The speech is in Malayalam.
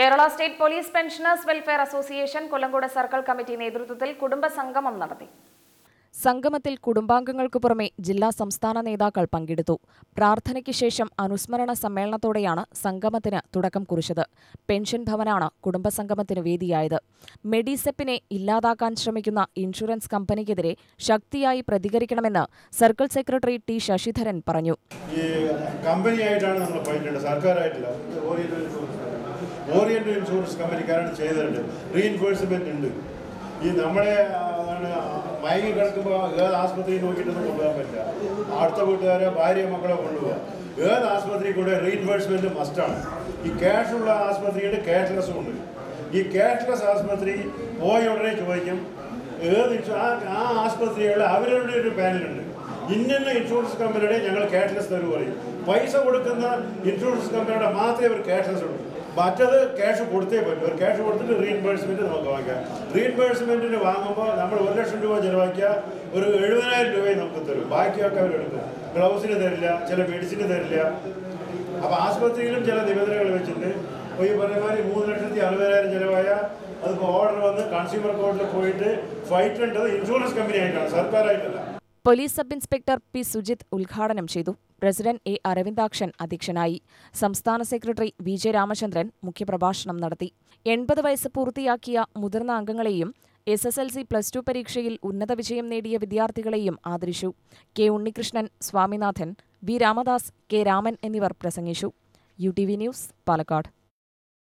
Kerala state police pensioners welfare association Kollengode circle committee നേതൃത്വത്തിൽ കുടുംബ സംഗമം നടത്തി. സംഗമത്തിൽ കുടുംബാംഗങ്ങൾക്ക് പുറമെ ജില്ലാ സംസ്ഥാന നേതാക്കൾ പങ്കെടുത്തു. പ്രാർത്ഥനയ്ക്ക് ശേഷം അനുസ്മരണ സമ്മേളനത്തോടെയാണ് സംഗമത്തിന് തുടക്കം കുറിച്ചത്. പെൻഷൻ ഭവനാണ് കുടുംബസംഗമത്തിന് വേദിയായത്. മെഡിസെപ്പിനെ ഇല്ലാതാക്കാൻ ശ്രമിക്കുന്ന ഇൻഷുറൻസ് കമ്പനിക്കെതിരെ ശക്തിയായി പ്രതികരിക്കണമെന്ന് സർക്കിൾ സെക്രട്ടറി ടി ശശിധരൻ പറഞ്ഞു. ഓറിയന്റൽ ഇൻഷുറൻസ് കമ്പനിക്കാരാണ് ചെയ്തിട്ടുണ്ട്. റീഇൻഫോഴ്സ്മെന്റ് ഉണ്ട്. ഈ നമ്മളെ മയങ്ങി കിടക്കുമ്പോൾ ഏത് ആസ്പത്രിയിൽ നോക്കിയിട്ടൊന്നും കൊണ്ടുപോകാൻ പറ്റില്ല. അടുത്ത വീട്ടുകാരെ ഭാര്യ മക്കളെ കൊണ്ടുപോകാം. ഏത് ആസ്പത്രിയിൽ കൂടെ റീഇൻഫോഴ്സ്മെന്റ് മസ്റ്റാണ്. ഈ ക്യാഷുള്ള ആസ്പത്രിയുടെ ക്യാഷ്ലെസ്സും ഉണ്ട്. ഈ ക്യാഷ്ലെസ് ആസ്പത്രി പോയ ഉടനെ ചോദിക്കും ആ ആസ്പത്രികളിൽ അവരുടെ ഒരു പാനലുണ്ട്. ഇന്ന ഇൻഷുറൻസ് കമ്പനിയുടെ ഞങ്ങൾ ക്യാഷ്ലെസ് തരും പറയും. പൈസ കൊടുക്കുന്ന ഇൻഷുറൻസ് കമ്പനിയുടെ മാത്രമേ അവർ ക്യാഷ്ലെസ് ഉള്ളൂ. മറ്റത് ക്യാഷ് കൊടുത്തേ പറ്റും. ഒരു ക്യാഷ് കൊടുത്തിട്ട് റീഇൻബേഴ്സ്മെന്റ് നമുക്ക് വാങ്ങിക്കാം. റീഇൻബേഴ്സ്മെന്റിന് വാങ്ങുമ്പോൾ നമ്മൾ 1 ലക്ഷം രൂപ ചിലവാക്കിയാൽ ഒരു 70,000 രൂപയെ നമുക്ക് തരും. ബാക്കിയൊക്കെ അവരെടുക്കും. ഗ്ലൗസിന് തരില്ല, ചില മെഡിസിന് തരില്ല. അപ്പോൾ ആസ്പത്രിയിലും ചില നിബന്ധനകൾ വെച്ചിട്ട് ഈ പറയുമാതിരി 3,60,000 ചിലവായ അതിപ്പോൾ ഓർഡർ വന്ന് കൺസ്യൂമർ കോർട്ടിൽ പോയിട്ട് ഫൈറ്റ് ചെയ്യേണ്ടത് ഇൻഷുറൻസ് കമ്പനി ആയിട്ടാണ്, സർക്കാരായിട്ടല്ല. Police sub inspector P Sujith ഉദ്ഘാടനം ചെയ്തു. പ്രസിഡന്റ് എ അരവിന്ദാക്ഷൻ അധ്യക്ഷനായി. സംസ്ഥാന സെക്രട്ടറി വി ജെ രാമചന്ദ്രൻ മുഖ്യപ്രഭാഷണം നടത്തി. 80 വയസ്സ് പൂർത്തിയാക്കിയ മുതിർന്ന അംഗങ്ങളെയും SSLC +2 പരീക്ഷയിൽ ഉന്നത വിജയം നേടിയ വിദ്യാർത്ഥികളെയും ആദരിച്ചു. K Unnikrishnan, Swaminathan, V Ramadas, K Raman എന്നിവർ പ്രസംഗിച്ചു. UTV news, Palakkad.